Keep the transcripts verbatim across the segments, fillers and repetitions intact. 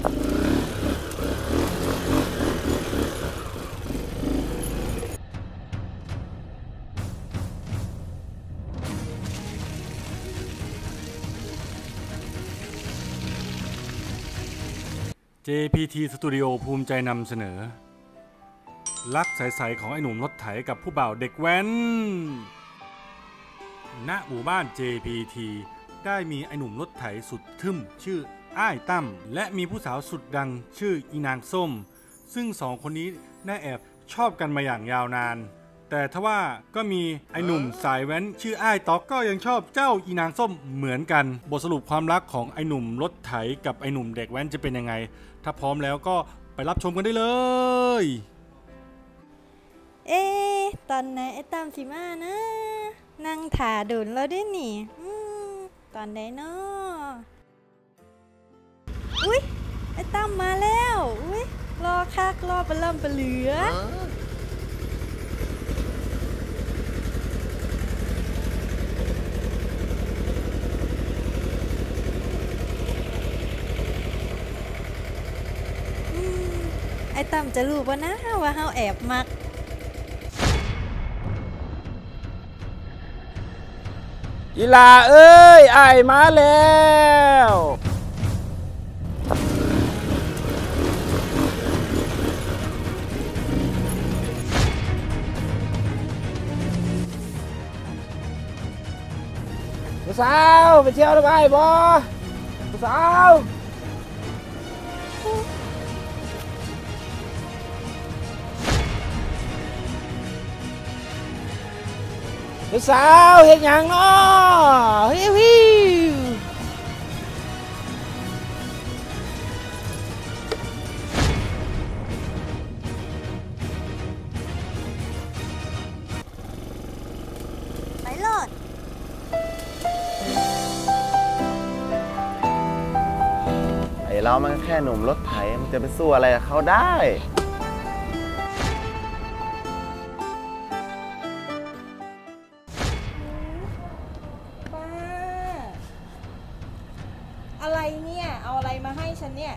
เจ พี ที Studio ภูมิใจนำเสนอรักใสๆของไอ้หนุ่มรถไถกับผู้บ่าวเด็กแว้นณหมู่บ้าน เจ พี ที ได้มีไอ้หนุ่มรถไถสุดทึ่มชื่ออ้ายตั้มและมีผู้สาวสุดดังชื่ออีนางส้มซึ่งสองคนนี้ได้แอบชอบกันมาอย่างยาวนานแต่ทว่าก็มีไอ้หนุ่มสายแว้นชื่ออ้ายต๊อกก็ยังชอบเจ้าอีนางส้มเหมือนกันบทสรุปความรักของไอ้หนุ่มรถไถกับไอ้หนุ่มเด็กแว้นจะเป็นยังไงถ้าพร้อมแล้วก็ไปรับชมกันได้เลยเอ๊ะตอนไหนไอ้ตั้มสิมานะนั่งถ่าดุนแล้วได้หนิตอนไหนเนาะอุ๊ยไอ้ตั้มมาแล้วอุ๊ยรอคักรอปลาล่ำปลาเหลือไอ้ตั้มจะรู้ป่ะนะว่าเฮาแอบมักอีลาเอ้ยไอ้มาแล้วผู้สาวไปเที่ยวได้ไหมบอผู้สาวผู้สาวเห็นอย่างเนาะฮิวฮิวไปโลดไอเรามันแค่หนุ่มรถไถมันจะไปสู้อะไรกับเขาได้อะไรเนี่ยเอาอะไรมาให้ฉันเนี่ย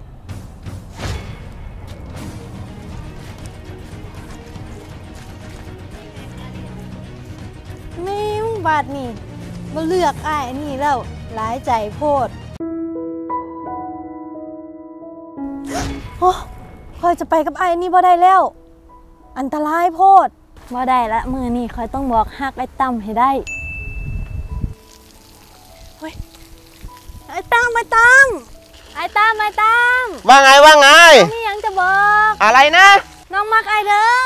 นี่บาดนี่มาเลือกอ้ายนี่แล้วหลายใจโพดโอ้คอยจะไปกับไอ้นี่บ่ได้แล้วอันตรายโพดบ่ได้ละมือนี่คอยต้องบอกฮักไอ้ตั้มให้ได้เฮ้ยไอ้ตั้มไอ้ตั้มไอ้ตั้มไอ้ตั้มว่าไงว่าไงนี่ยังจะบอกอะไรนะน้องมักไอเด้อ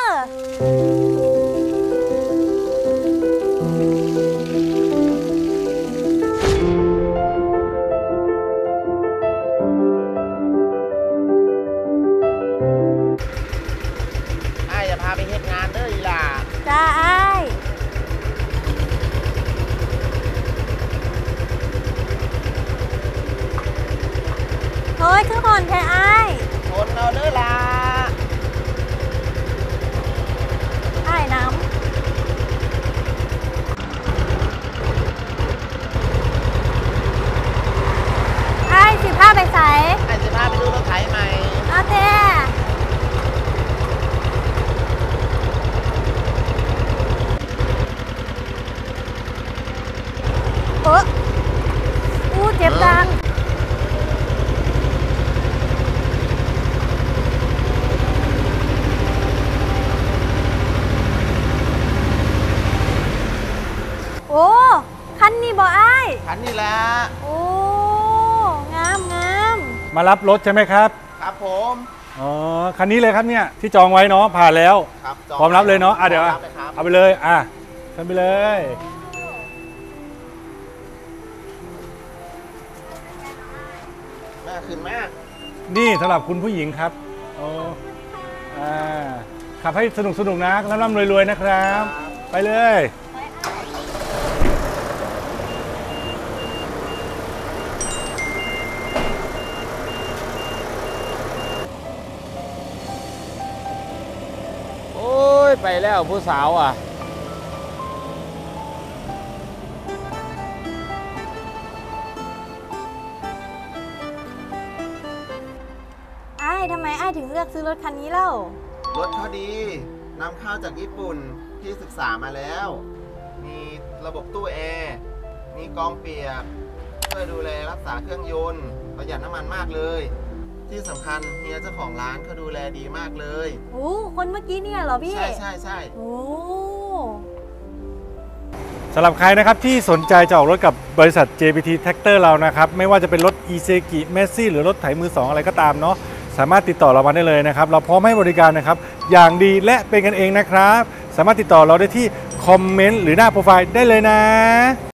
ไอ้จะพาไปเฮ็ดงานเด้ออีหล่าจ้าไอ้เฮ้ยคือห่อนแท้ไอ้ทนเอาเด้อล่ะไอ้น้ำไอ้สิผ้าไปใส่ไอ้สิพาไปดูรถไถใหม่โอเคเอออู้เจ็บจังโอ้คันนี้บ่ไอ้คันนี้แหละโอ้งามงามมารับรถใช่ไหมครับครับผมอ๋อคันนี้เลยครับเนี่ยที่จองไว้เนาะผ่านแล้วครับพร้อมรับเลยเนาะอ่ะเดี๋ยวเอาไปเลยอ่ะขึ้นไปเลยแม่ขึ้นแม่นี่สำหรับคุณผู้หญิงครับโอ้อ่าขับให้สนุกสนุกนะร่ำๆรวยๆนะครับไปเลยไปแล้วผู้สาวอ่ะายทำไมอ้ายถึงเลือกซื้อรถคันนี้เล่ารถเขาดีนำเข้าจากญี่ปุ่นที่ศึกษามาแล้ว มีระบบตู้แอร์มีกองเปียกช่วยดูแลรักษาเครื่องยนต์ประหยัดน้ำมันมากเลย ที่สำคัญเฮียเจ้าของร้านเขาดูแลดีมากเลยโอ้คนเมื่อกี้เนี่ยเหรอพี่ใช่ใช่ใช่โอ้สำหรับใครนะครับที่สนใจจะออกรถกับบริษัท เจ พี ที Tractor เรานะครับไม่ว่าจะเป็นรถ อี ซี กิ Messi หรือรถไถมือสองอะไรก็ตามเนาะสามารถติดต่อเรามาได้เลยนะครับเราพร้อมให้บริการนะครับอย่างดีและเป็นกันเองนะครับสามารถติดต่อเราได้ที่คอมเมนต์หรือหน้าโปรไฟล์ได้เลยนะ